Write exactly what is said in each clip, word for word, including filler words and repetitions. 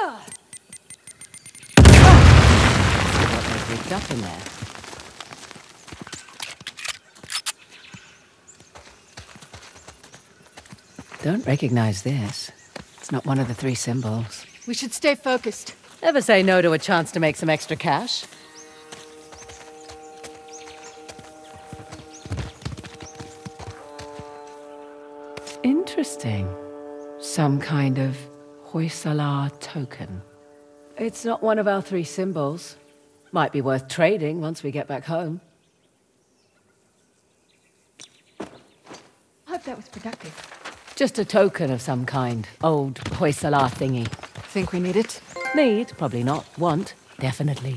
What they've rigged up in there. Don't recognize this. It's not one of the three symbols. We should stay focused. Ever say no to a chance to make some extra cash? Interesting. Some kind of Hoysala token. It's not one of our three symbols. Might be worth trading once we get back home. Hope that was productive. Just a token of some kind. Old Hoysala thingy. Think we need it? Need? Probably not. Want? Definitely.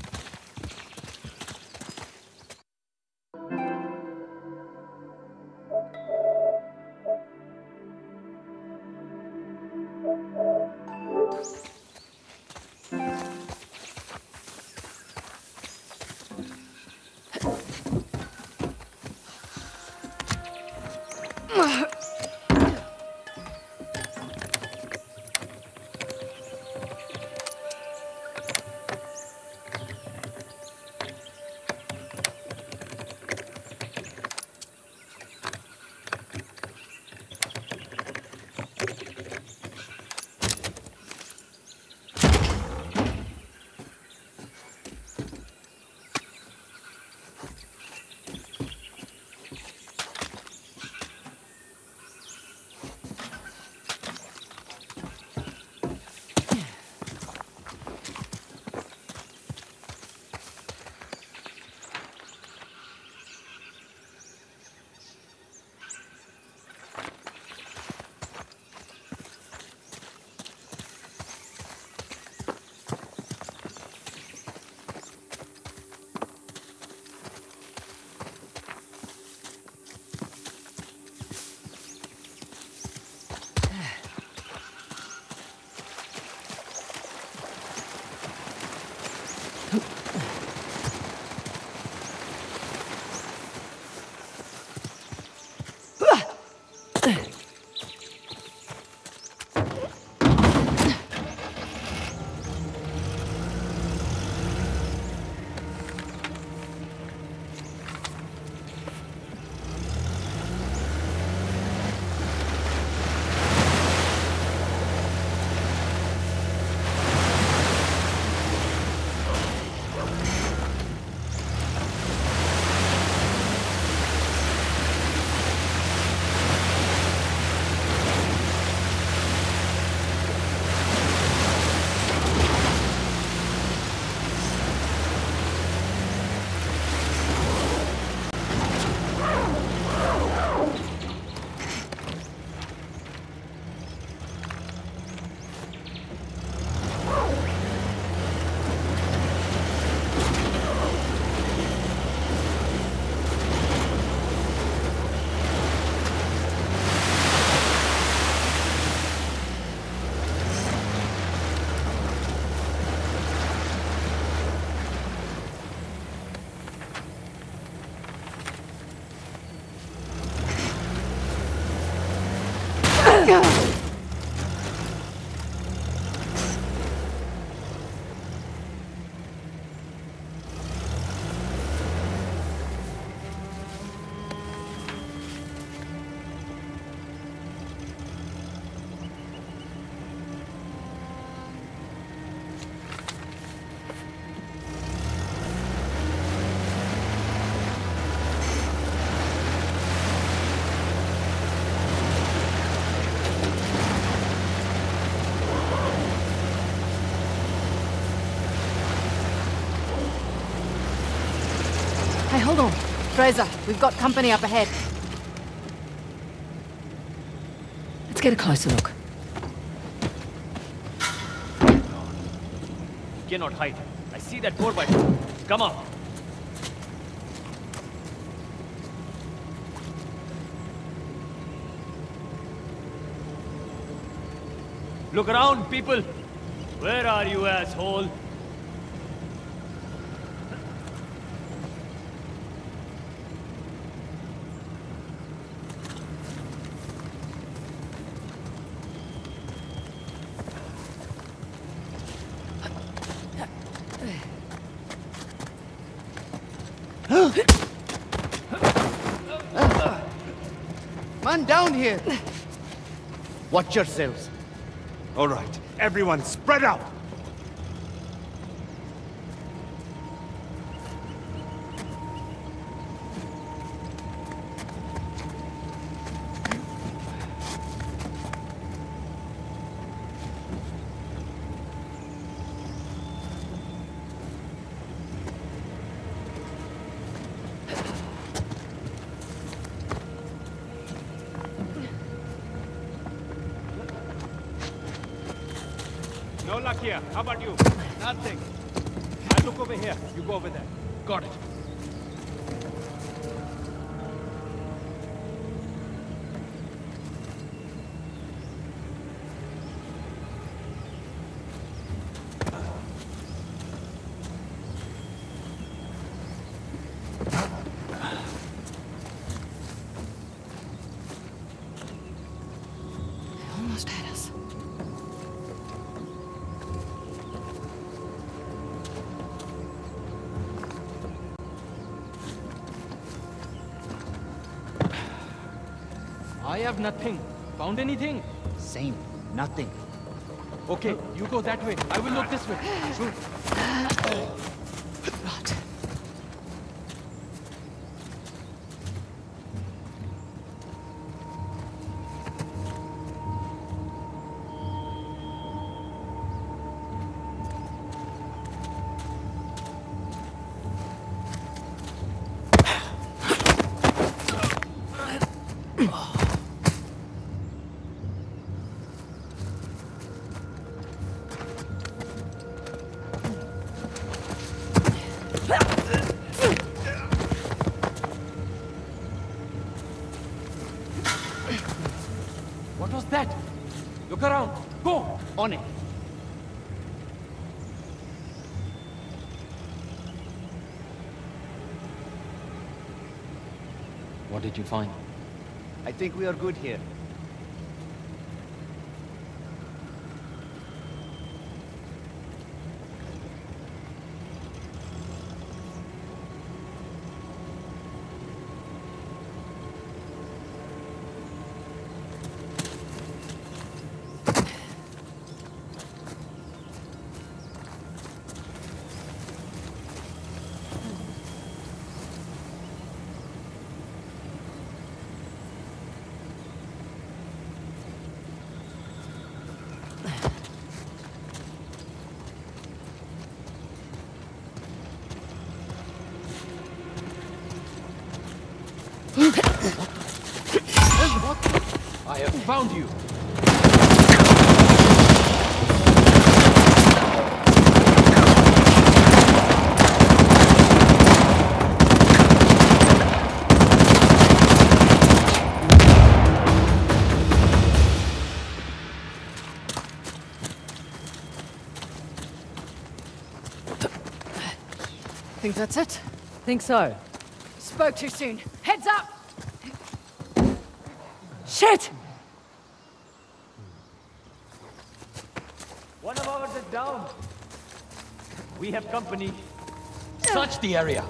Hey, hold on. Fraser, we've got company up ahead. Let's get a closer look. Cannot hide. I see that four by Come on. Look around, people. Where are you, asshole? man down here! Watch yourselves. All right, everyone spread out! No luck here. How about you? Nothing. I'll look over here. You go over there. Got it. Almost had us. I have nothing. Found anything? Same. Nothing. Okay, you go that way. I will look this way. Sure. Rot. What was that? Look around. Go! On it. What did you find? I think we are good here. I have found you! Think that's it? Think so. Spoke too soon. Heads up! Shit! One of ours is down. We have company. Search the area!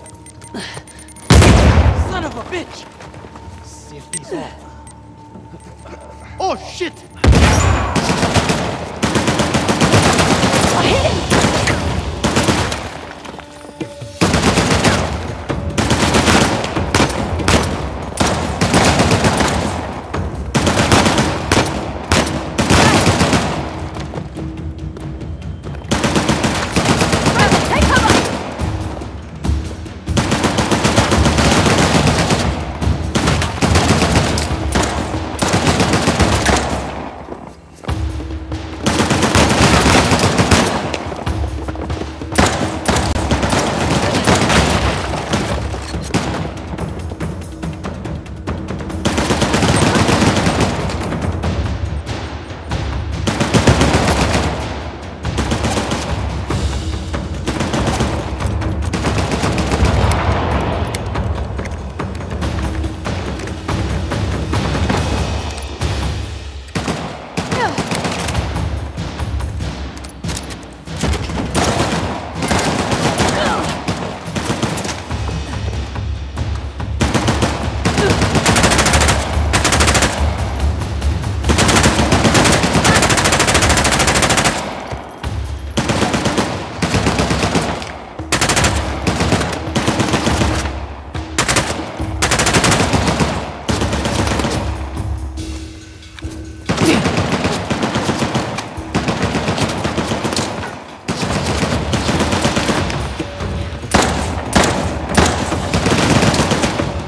Son of a bitch! Safety's off. Oh shit!